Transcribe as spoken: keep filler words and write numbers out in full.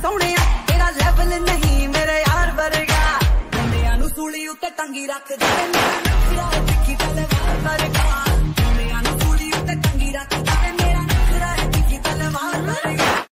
सोने तेरा लेवल नहीं मेरे यार वर्गा, मुंडियां नू सूली उत्ते टंगी रख दे, मेरा नखरा दिखी तलवार वर्गा।